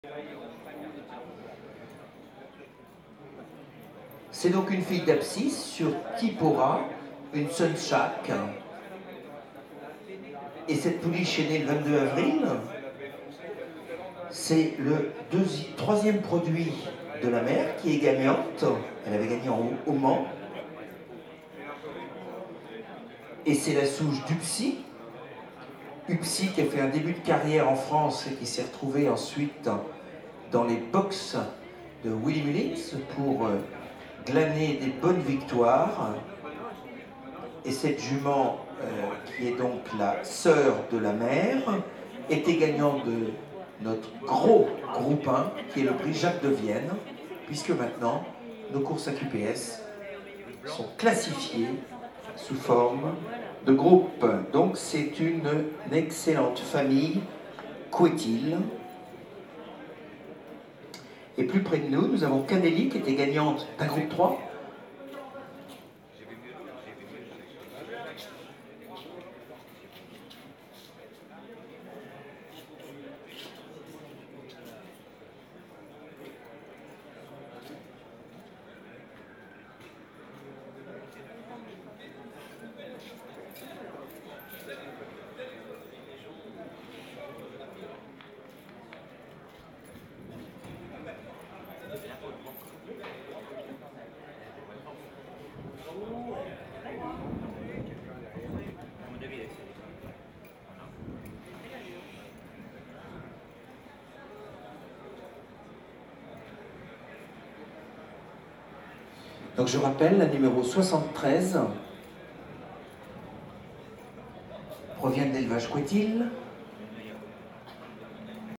C'est donc une fille d'Apsis sur Tipora, une Sunshak. Et cette pouliche est née le 22 avril. C'est le troisième produit de la mère qui est gagnante. Elle avait gagné au Mans. Et c'est la souche d'Upsi. Upsi qui a fait un début de carrière en France et qui s'est retrouvé ensuite dans les box de Willy Mullins pour glaner des bonnes victoires. Et cette jument, qui est donc la sœur de la mère, était gagnante de notre gros groupe 1, qui est le prix Jacques de Vienne, puisque maintenant, nos courses à QPS sont classifiées sous forme de groupe. Donc c'est une excellente famille Couetil. Et plus près de nous, nous avons Canelli qui était gagnante d'un groupe 3. Donc je rappelle, la numéro 73 provient de l'élevage Couetil.